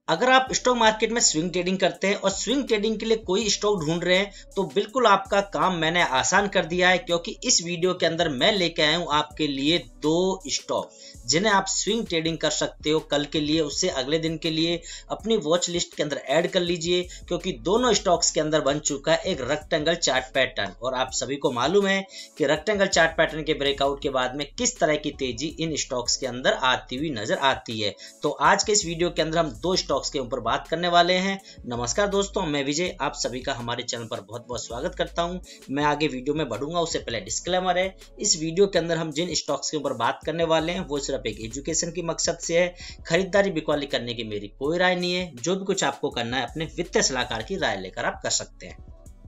अगर आप stock market में स्विंग ट्रेडिंग करते हैं और स्विंग ट्रेडिंग के लिए कोई स्टॉक ढूंढ रहे हैं तो बिल्कुल आपका काम मैंने आसान कर दिया है, क्योंकि इस वीडियो के अंदर मैं लेके आया हूं आपके लिए 2 स्टॉक जिन्हें आप स्विंग ट्रेडिंग कर सकते हो कल के लिए, उससे अगले दिन के लिए अपनी वॉच लिस्ट के अंदर ऐड कर लीजिए, क्योंकि दोनों स्टॉक्स के अंदर बन चुका है एक रेक्टेंगल चार्ट पैटर्न। और आप सभी को मालूम है कि रेक्टेंगल चार्ट पैटर्न के ब्रेकआउट के बाद में किस तरह की तेजी इन स्टॉक्स के अंदर आती हुई नजर आती है। तो आज के इस वीडियो के अंदर हम 2 स्टॉक्स के ऊपर बात करने वाले हैं। नमस्कार दोस्तों, मैं विजय आप सभी का हमारे चैनल पर बहुत बहुत स्वागत करता हूं। मैं आगे वीडियो में बढ़ूंगा उससे पहले डिस्क्लेमर है, इस वीडियो के अंदर हम जिन स्टॉक्स के ऊपर बात करने वाले हैं वो सिर्फ एक एजुकेशन की मकसद से है, खरीदारी बिकवाली करने की मेरी कोई राय नहीं है। जो भी कुछ आपको करना है अपने वित्तीय सलाहकार की राय लेकर आप कर सकते हैं।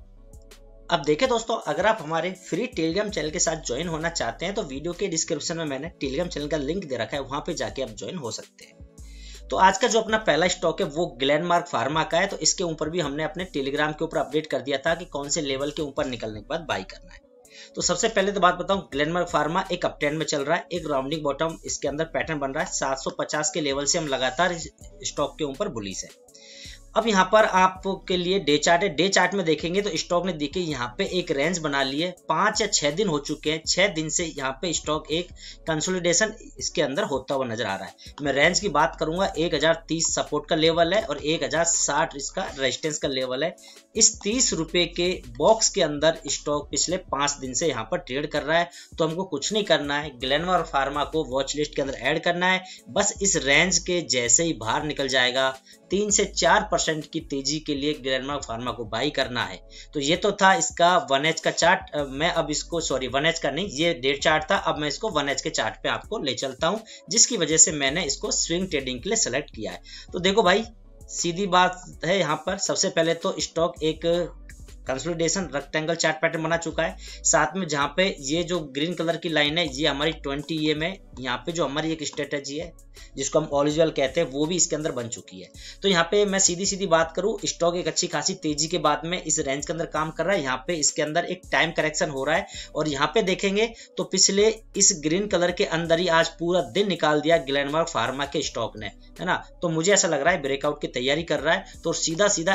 अब देखें दोस्तों, अगर आप हमारे फ्री टेलीग्राम चैनल के साथ ज्वाइन होना चाहते हैं तो वीडियो के डिस्क्रिप्शन में मैंने टेलीग्राम चैनल का लिंक दे रखा है, वहां पे जाके आप ज्वाइन हो सकते हैं। तो आज का जो अपना पहला स्टॉक है वो ग्लेनमार्क फार्मा का है। तो इसके ऊपर भी हमने अपने टेलीग्राम के ऊपर अपडेट कर दिया था कि कौन से लेवल के ऊपर निकलने के बाद बाई करना है। तो सबसे पहले तो बात बताऊं, ग्लेनमार्क फार्मा एक अप ट्रेंड में चल रहा है, एक राउंडिंग बॉटम इसके अंदर पैटर्न बन रहा है। 750 के लेवल से हम लगातार इस स्टॉक के ऊपर बुलिश है। अब यहाँ पर आपके लिए डे चार्ट है, डे चार्ट में देखेंगे तो स्टॉक ने देखिए यहाँ पे एक रेंज बना ली है। 5 या 6 दिन हो चुके हैं, 6 दिन से यहाँ पे स्टॉक एक कंसोलिडेशन इसके अंदर होता हुआ नजर आ रहा है। मैं रेंज की बात करूंगा, 1030 सपोर्ट का लेवल है और 1060 इसका रेजिस्टेंस का लेवल है। इस 30 रुपए के बॉक्स के अंदर स्टॉक पिछले 5 दिन से यहाँ पर ट्रेड कर रहा है। तो हमको कुछ नहीं करना है, ग्लेनमार्क फार्मा को वॉच लिस्ट के अंदर ऐड करना है। बस इस रेंज के जैसे ही बाहर निकल जाएगा 3 से 4% की तेजी के लिए ग्लेनमार्क फार्मा को बाई करना है। तो ये तो था इसका 1H का चार्ट। मैं अब इसको 1H का नहीं, ये डे चार्ट था, अब मैं इसको 1H के चार्ट पे आपको ले चलता हूं, जिसकी वजह से मैंने इसको स्विंग ट्रेडिंग के लिए सेलेक्ट किया है। तो देखो भाई, सीधी बात है, यहाँ पर सबसे पहले तो स्टॉक एक कंसोलिडेशन रेक्टेंगल चार्ट पैटर्न बना चुका है। साथ में जहाँ पे ये जो ग्रीन कलर की लाइन है ये हमारी 20 EM है। यहाँ पे जो हमारी एक स्ट्रेटेजी है जिसको हम ऑरिजिनल कहते हैं वो भी इसके अंदर बन चुकी है। तो यहाँ पे मैं सीधी सीधी बात करूँ, स्टॉक एक अच्छी खासी तेजी के बाद में इस रेंज के अंदर काम कर रहा है। यहाँ पे इसके अंदर एक टाइम करेक्शन हो रहा है और यहाँ पे देखेंगे तो पिछले इस ग्रीन कलर के अंदर ही आज पूरा दिन निकाल दिया ग्लेनमार्क फार्मा के स्टॉक ने, है ना। तो मुझे ऐसा लग रहा है ब्रेकआउट की तैयारी कर रहा है। तो सीधा सीधा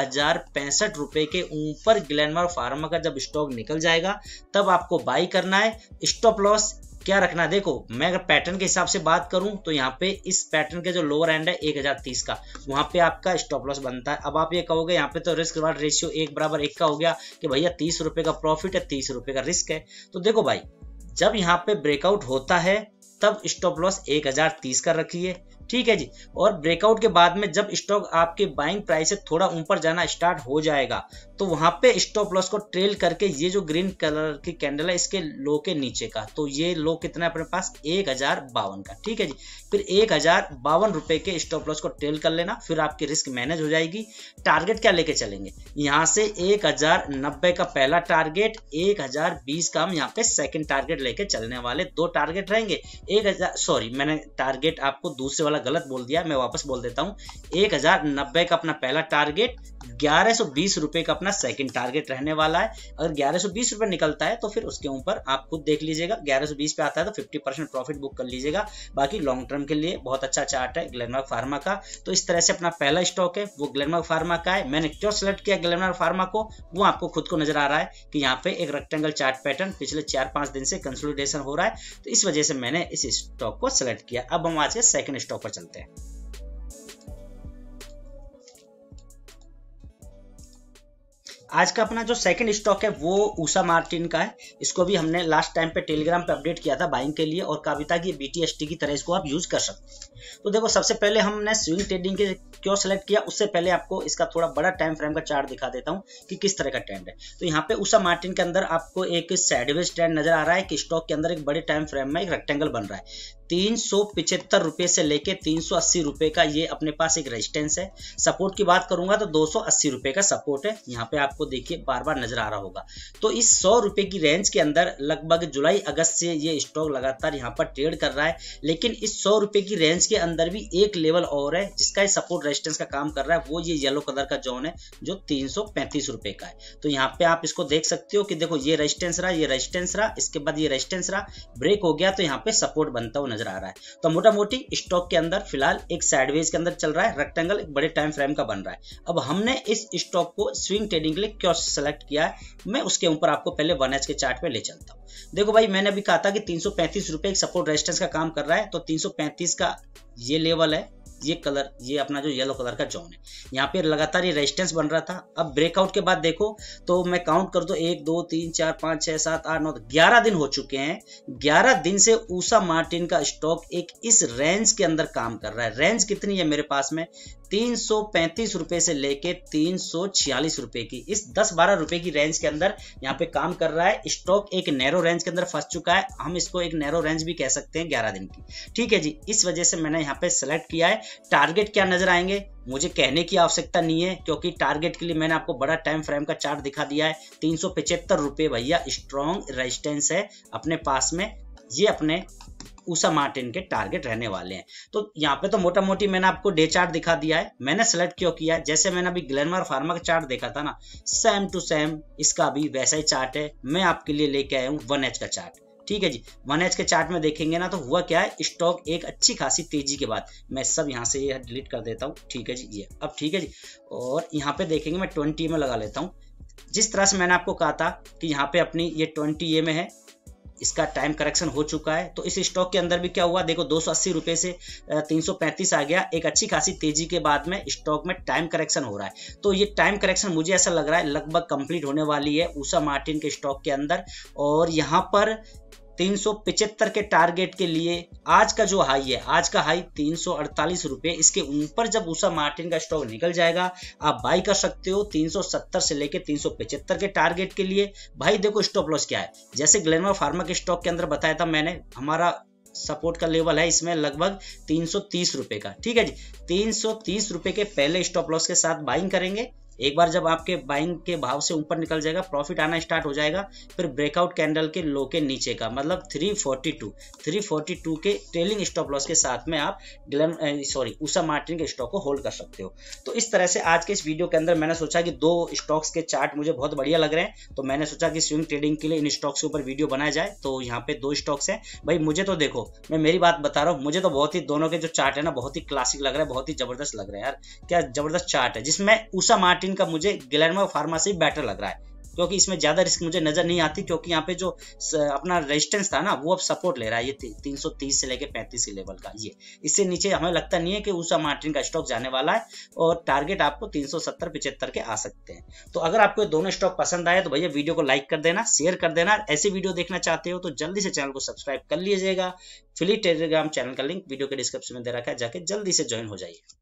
1065 रुपए के ऊपर ग्लेनमार्क फार्मा का जब स्टॉक निकल जाएगा तब आपको बाई करना है। स्टॉप लॉस क्या रखना है, देखो मैं अगर पैटर्न के हिसाब से बात करूं तो यहाँ पे इस पैटर्न के जो लोअर एंड है 1030 का, वहां पे आपका स्टॉप लॉस बनता है। अब आप ये कहोगे यहाँ पे तो रिस्क रिवार्ड रेशियो 1:1 का हो गया कि भैया 30 रुपए का प्रॉफिट है, 30 रुपए का रिस्क है। तो देखो भाई, जब यहाँ पे ब्रेकआउट होता है तब स्टॉप लॉस 1030 का रखिए, ठीक है जी। और ब्रेकआउट के बाद में जब स्टॉक आपके बाइंग प्राइस से थोड़ा ऊपर जाना स्टार्ट हो जाएगा तो वहां पे स्टॉप लॉस को ट्रेल करके ये जो ग्रीन कलर की कैंडल है इसके लो के नीचे का, तो ये लो कितना है अपने पास 1052 का, ठीक है जी। फिर 1052 रुपए के स्टॉप लॉस को ट्रेल कर लेना, फिर आपकी रिस्क मैनेज हो जाएगी। टारगेट क्या लेके चलेंगे, यहाँ से 1090 का पहला टारगेट, 1020 का हम यहाँ पे सेकंड टारगेट लेके चलने वाले। 2 टारगेट रहेंगे। मैंने टारगेट आपको दूसरे वाला गलत बोल दिया, मैं वापस बोल देता हूं। 1090 का अपना पहला टारगेट, 1120 रुपए का अपना सेकंड टारगेट रहने वाला है। अगर 1120 रुपए निकलता है तो फिर उसके ऊपर आप खुद देख लीजिएगा, 1120 पे आता है तो 50% प्रॉफिट बुक कर लीजिएगा। बाकी लॉन्ग टर्म के लिए बहुत अच्छा चार्ट है ग्लेनमार्क फार्मा का। तो इस तरह से अपना पहला स्टॉक है वो ग्लेनमार्क फार्मा का है। मैंने क्यों सेलेक्ट किया ग्लेनमार्क फार्मा को, वो आपको खुद को नजर आ रहा है कि यहाँ पे एक रेक्टेंगल चार्ट पैटर्न पिछले 4-5 दिन से कंसोलिडेशन हो रहा है, तो इस वजह से मैंने इस स्टॉक को सेलेक्ट किया। अब हम आज के सेकंड स्टॉक पर चलते हैं। आज का अपना जो सेकंड स्टॉक है वो उषा मार्टिन का है। इसको भी हमने लास्ट टाइम पे टेलीग्राम पे अपडेट किया था बाइंग के लिए, और कहा भी था कि BTST की तरह इसको आप यूज कर सकते हैं। तो देखो, सबसे पहले हमने स्विंग ट्रेडिंग के क्यों सेलेक्ट किया, उससे पहले आपको इसका थोड़ा बड़ा टाइम फ्रेम का चार्ट दिखा देता हूं कि किस तरह का ट्रेंड है। तो यहाँ पे उषा मार्टिन के अंदर आपको एक साइडवेज ट्रेंड नजर आ रहा है कि स्टॉक के अंदर एक बड़े टाइम फ्रेम में एक रेक्टेंगल बन रहा है। 375 रुपए से लेके 380 रुपए का ये अपने पास एक रेजिस्टेंस है। सपोर्ट की बात करूंगा तो 280 रुपए का सपोर्ट है, यहाँ पे आपको देखिए बार बार नजर आ रहा होगा। तो इस 100 रुपए की रेंज के अंदर लगभग जुलाई अगस्त से ये स्टॉक लगातार यहाँ पर ट्रेड कर रहा है। लेकिन इस 100 रुपए की रेंज के अंदर भी एक लेवल और है जिसका सपोर्ट रेजिस्टेंस का काम कर रहा है, वो ये येलो कलर का जोन है जो 335 रुपए का है। तो यहाँ पे आप इसको देख सकते हो कि देखो ये रेजिस्टेंस रहा, ये रेजिस्टेंस रहा, इसके बाद ये रेजिस्टेंस रहा, ब्रेक हो गया तो यहाँ पे सपोर्ट बनता हुआ नजर आ रहा है। तो मोटा मोटी स्टॉक के अंदर फिलहाल एक साइडवेज के अंदर चल रहा है, रेक्टेंगल एक बड़े टाइम फ्रेम का बन रहा है। अब हमने इस स्टॉक को स्विंग ट्रेडिंग के लिए क्यों सेलेक्ट किया है, मैं उसके ऊपर आपको पहले 1H के चार्ट पे ले चलता हूँ। देखो भाई, मैंने अभी कहा था कि 335 रुपए एक सपोर्ट रेजिस्टेंस का काम कर रहा है। तो 335 का ये लेवल है, ये कलर, ये अपना जो येलो कलर का जोन है, यहाँ पे लगातार ये रेजिस्टेंस बन रहा था। अब ब्रेकआउट के बाद देखो तो मैं काउंट कर दो 1 2 3 4 5 6 7 8 9 11 दिन हो चुके हैं। 11 दिन से ऊषा मार्टिन का स्टॉक एक इस रेंज के अंदर काम कर रहा है। रेंज कितनी है मेरे पास में, 335 रुपए से लेके 346 रुपए की, इस 10-12 रुपए की रेंज के अंदर यहाँ पे काम कर रहा है। स्टॉक एक नैरो रेंज के अंदर फंस चुका है, हम इसको एक नैरो रेंज भी कह सकते हैं 11 दिन की। ठीक है जी, इस वजह से मैंने यहाँ पे सेलेक्ट किया है। टारगेट क्या नजर आएंगे मुझे कहने की आवश्यकता नहीं है, क्योंकि टारगेट के लिए मैंने आपको बड़ा टाइम फ्रेम का चार्ट दिखा दिया है। 375 रुपए भैया स्ट्रॉन्ग रेजिस्टेंस है अपने पास में, ये अपने ऊषा मार्टिन के टारगेट रहने वाले हैं। तो यहाँ पे तो मोटा मोटी मैंने आपको डे चार्ट दिखा दिया है। मैंने सेलेक्ट क्यों किया है, जैसे मैंने अभी ग्लेनमार्क फार्मा का चार्ट देखा था ना, सेम टू सेम इसका भी वैसा ही चार्ट है। मैं आपके लिए लेके आया हूँ 1H का चार्ट। ठीक है जी, 1H के चार्ट में देखेंगे ना तो हुआ क्या है, स्टॉक एक अच्छी खासी तेजी के बाद, मैं सब यहाँ से ये डिलीट कर देता हूँ। ठीक है जी, ये अब ठीक है जी, और यहाँ पे देखेंगे मैं 20 में लगा लेता हूँ। जिस तरह से मैंने आपको कहा था कि यहाँ पे अपनी ये 20 में है, इसका टाइम करेक्शन हो चुका है। तो इस स्टॉक के अंदर भी क्या हुआ, देखो 280 रुपए से 335 आ गया। एक अच्छी खासी तेजी के बाद में स्टॉक में टाइम करेक्शन हो रहा है। तो ये टाइम करेक्शन मुझे ऐसा लग रहा है लगभग कंप्लीट होने वाली है ऊषा मार्टिन के स्टॉक के अंदर। और यहाँ पर 375 के टारगेट के लिए आज का जो हाई है, आज का हाई 348 रुपए, इसके ऊपर जब ऊषा मार्टिन का स्टॉक निकल जाएगा आप बाई कर सकते हो 370 से लेके 375 के टारगेट के लिए। भाई देखो स्टॉप लॉस क्या है, जैसे ग्लेनमार्क फार्मा के स्टॉक के अंदर बताया था मैंने, हमारा सपोर्ट का लेवल है इसमें लगभग 330 रुपए का। ठीक है जी, 330 रुपए के पहले स्टॉप लॉस के साथ बाइंग करेंगे। एक बार जब आपके बाइंग के भाव से ऊपर निकल जाएगा, प्रॉफिट आना स्टार्ट हो जाएगा, फिर ब्रेकआउट कैंडल के लो के नीचे का मतलब 342 के ट्रेलिंग स्टॉप लॉस के साथ में आप ऊषा मार्टिन के स्टॉक को होल्ड कर सकते हो। तो इस तरह से आज के इस वीडियो के अंदर मैंने सोचा कि 2 स्टॉक्स के चार्ट मुझे बहुत बढ़िया लग रहे हैं, तो मैंने सोचा कि स्विंग ट्रेडिंग के लिए इन स्टॉक्स के ऊपर वीडियो बनाया जाए। तो यहाँ पे 2 स्टॉक्स हैं भाई, मुझे तो देखो मैं मेरी बात बता रहा हूँ, मुझे तो बहुत ही दोनों के जो चार्ट है ना बहुत ही क्लासिक लग रहा है, बहुत ही जबरदस्त लग रहा है यार। क्या जबरदस्त चार्ट है, जिसमें ऊषा मार्टिन का मुझे ग्लेनमार्क फार्मा से बेटर लग रहा है, क्योंकि इसमें ज्यादा रिस्क मुझे नजर नहीं आती, क्योंकि यहाँ पे जो अपना रेजिस्टेंस था ना वो अब सपोर्ट ले रहा है, ये 330 से लेके 35 के लेवल का। ये इससे नीचे हमें लगता नहीं है कि ऊषा मार्टिन का स्टॉक जाने वाला है, और टारगेट आपको 370-75 के आ सकते हैं। तो अगर आपको दोनों स्टॉक पसंद आए तो भैया वीडियो को लाइक कर देना, शेयर कर देना। ऐसे वीडियो देखना चाहते हो तो जल्दी से चैनल को सब्सक्राइब कर लीजिएगा। फ्री टेलीग्राम चैनल का लिंक वीडियो के डिस्क्रिप्शन में दे रखा है, जाके जल्दी से ज्वाइन हो जाइए।